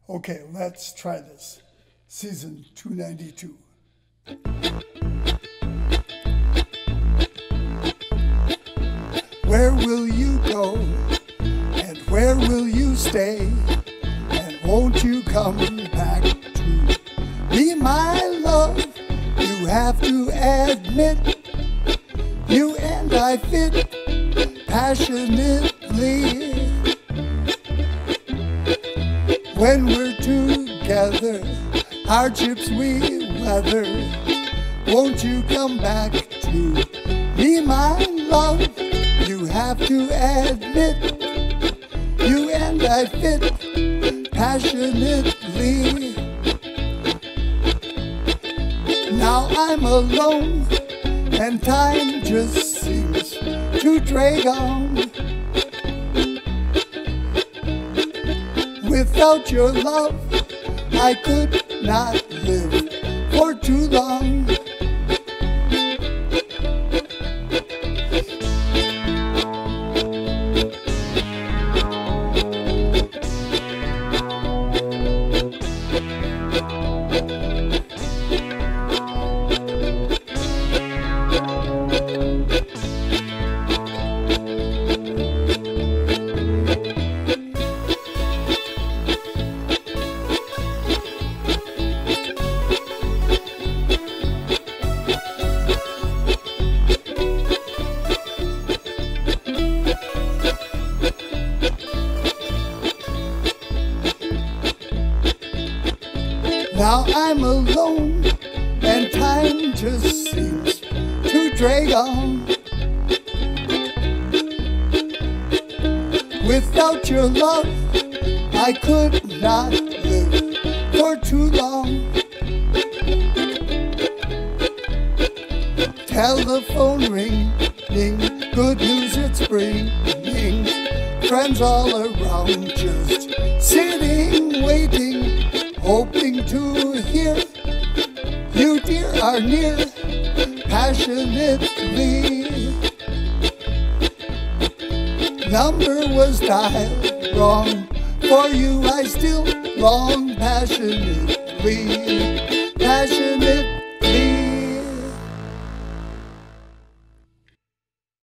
Okay, let's try this. Season 292. Where will you go, and where will you stay? And won't you come back to be my love? You have to admit, you and I fit passionately. When we're together, hardships we weather. Won't you come back to be my love? You have to admit, you and I fit passionately. Now I'm alone, and time just seems to drag on. Without your love, I could not live for too long. Now I'm alone, and time just seems to drag on. Without your love, I could not live for too long. Telephone ringing, good news it's bringing. Friends all around, just sitting, waiting, hoping to hear you, dear, are near passionately. Number was dialed wrong, for you I still long passionately, passionately.